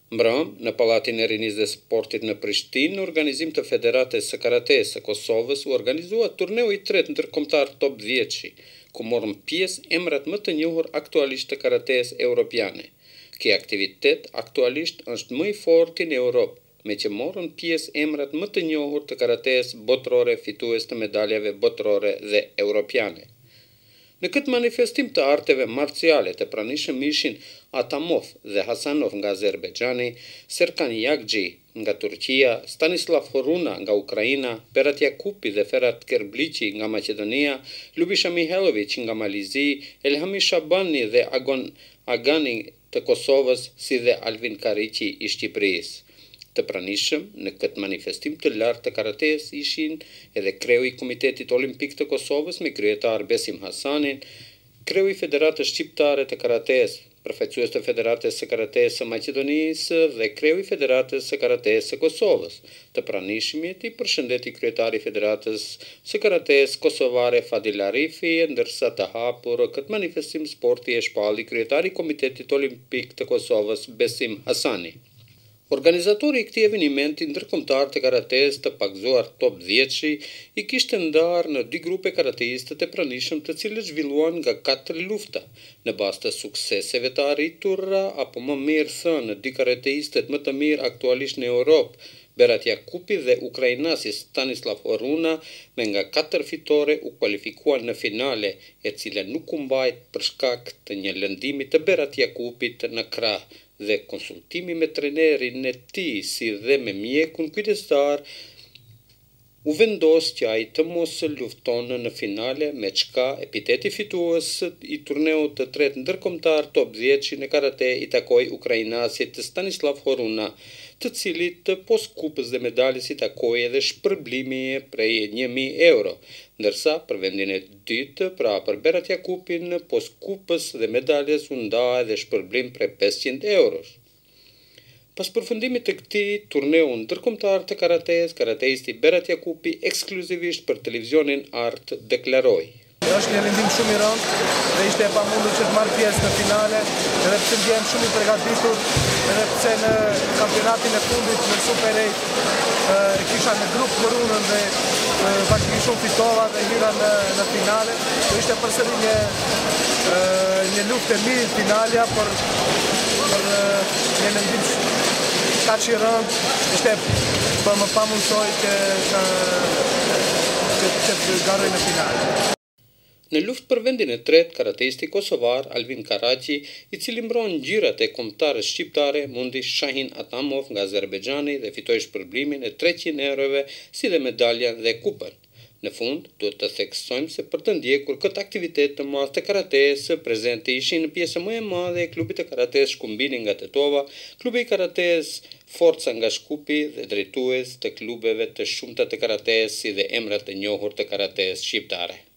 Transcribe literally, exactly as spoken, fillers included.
Mbrëm, në Pallatin e Rinisë dhe Sportit në Prishtinë, në organizim të Federatës së Karates së Kosovës u organizua turneu i tretë ndërkombëtar top dhjetë, ku morën pjesë emrat më të njohur aktualisht të karates europiane. Ky aktivitet aktualisht është më i fortë në Europë, me që morën pjesë emrat më të njohur të karates botërore fitues të medaljave botërore dhe europiane. Në këtë manifestim të arteve marciale të pranishëm ishin Atamov dhe Hasanov nga Azerbejxhani, Serkan Jakxhi nga Turqia, Stanislav Horuna nga Ukraina, Berat Jakupi dhe Ferhat Kerbliqi nga Maqedonia, Lubisha Mihailović nga Malizi, Elhami Shabani dhe Agon Agani të Kosovës, si dhe Alvin Kariqi i Shqipërisë. Të pranishëm në këtë manifestim të lartë të karates ishin edhe kreu i Komitetit Olimpik të Kosovës me kryetar Besim Hasanin, kreu i Federatës Shqiptare të Karates, përfaqësues të Federatës së Karates së Maqedonisë dhe kreu i Federatës së Karates së Kosovës. Të pranishmit i përshëndeti kryetari i Federatës së Karates kosovare Fadil Arifi, ndërsa të hapur këtë manifestim sporti e shpalli kryetari i Komitetit Olimpik të Kosovës Besim Hasani. Organizatori i këtij evenimenti ndërkombëtar të karates të pagzuar top dhjetë i kishte ndarë në dy grupe karateistët e pranishëm, të cilët zhvilluan nga katër lufta. Në bazë të sukseseve të arritura, apo më mirë thënë, dy karateistët më të mirë aktualisht në Europë, Berat Jakupi dhe ukrainasi Stanislav Horuna, me nga katër fitore u kualifikuan në finale, e cila nuk u mbajt për shkak të një lëndimi të Berat Jakupit në krah, dhe konsultimi me trenerin e tij si dhe me mjekun kujdestar u vendos që ai të mos lufton në finale, me çka epiteti fitues i turneut të tretë ndërkombëtar top dhjetë në karate i takoi ukrainasit Stanislav Horuna, të cilit pos kupës dhe medaljes i takoi edhe shpërblimi prej një mijë euro, ndërsa për vendin e dytë, pra për Berat Jakupin, pos kupës dhe medaljes u nda edhe shpërblim prej pesëqind eurosh. Pas përfundimit të këtij turneu ndërkombëtar të karates, karateisti Berat Jakupi ekskluzivisht për televizionin Art deklaroi: Është një vendim shumë i rëndë dhe ishte e pamundur që të marr pjesë në finale, edhe pse ndjem shumë i përgatitur, edhe pse në kampionatin e fundit në Super opt e kisha në grup Horunën dhe faktikisht shumë fitova dhe hyra në, në finale. Do ishte përsëri një një luftë e mirë finalja, por për një vendim kaq i rëndë ishte për më pamundsoj që që të garoj në finale. Në luftë për vendin e tretë, karateisti kosovar Alvin Kariqi, i cili mbron ngjyrat e kombëtarës shqiptare, mundi Shahin Atamov nga Azerbejxhani dhe fitoi shpërblimin e treqind eurove, si dhe medaljen dhe kupën. Në fund, duhet të theksojmë se për të ndjekur këtë aktivitet të madh të karates, prezente ishin në pjesë më e madhe e klubit të karates Shkumbini nga Tetova, klubi i karates Forca nga Shkupi dhe drejtues të klubeve të shumta të karates, si dhe emrat e njohur të karates shqiptare.